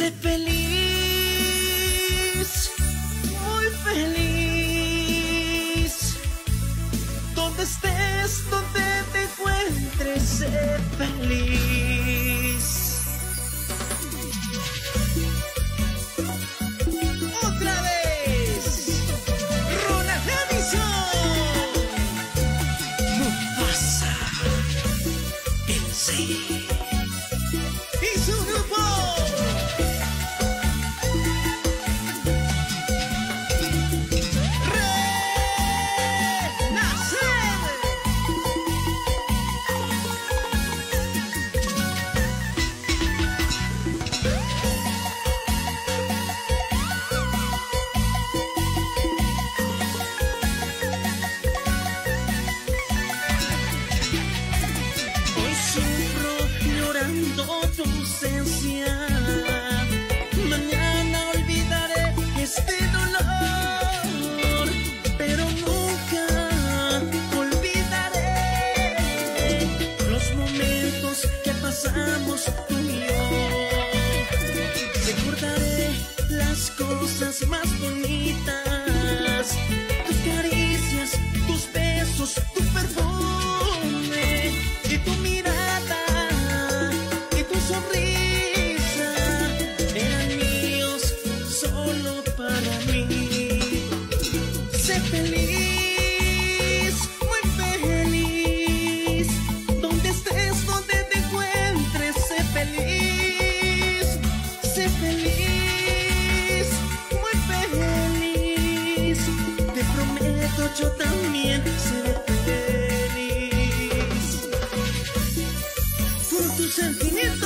Sé feliz, muy feliz. Donde estés, donde te encuentres, sé feliz. Otra vez, Ronald Edison, Mufasa, el sí y su grupo. Tu ausencia, mañana olvidaré este dolor, pero nunca olvidaré los momentos que pasamos tú y yo. Recordaré las cosas más bonitas, tus caricias, tus besos, tu perfume y tu mirada. Sonrisa eran míos solo para mí. Sé feliz, muy feliz. Donde estés, donde te encuentres, sé feliz. Sé feliz, muy feliz. Te prometo, yo también seré feliz. Con tus sentimientos.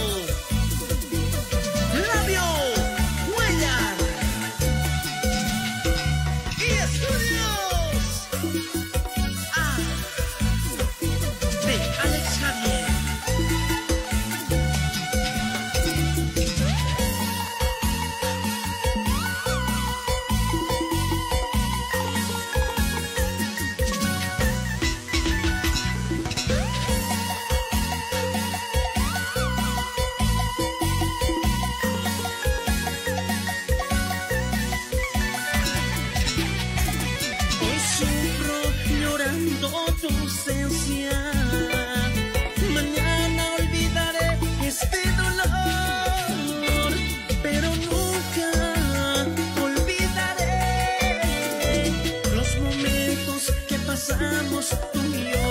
Tu ausencia, mañana olvidaré este dolor, pero nunca olvidaré los momentos que pasamos tú y yo.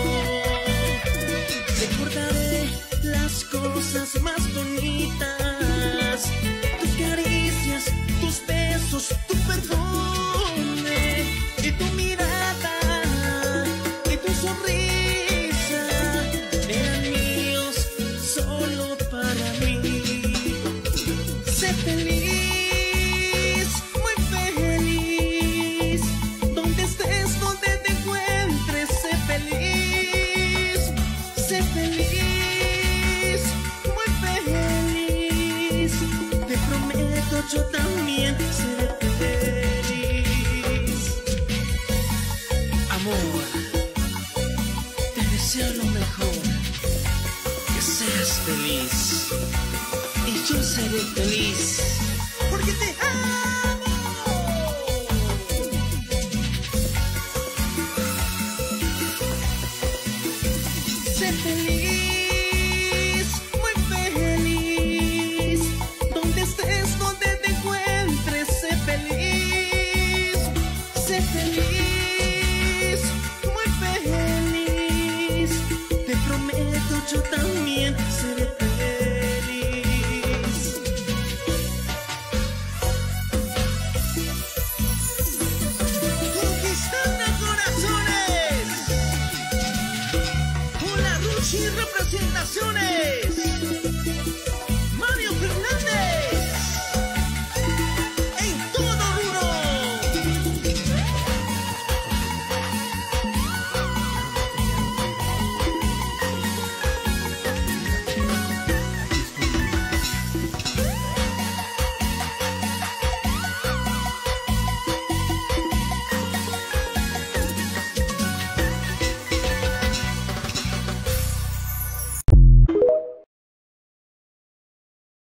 Recordaré las cosas más bonitas, tus caricias, tus besos, tu perfume y tu mirada. Tu sonrisa eran míos solo para mí. Sé feliz, muy feliz. Donde estés, donde te encuentres, sé feliz. Sé feliz, muy feliz. Te prometo, yo también seré feliz. Amor, deseo lo mejor, que seas feliz y yo seré feliz.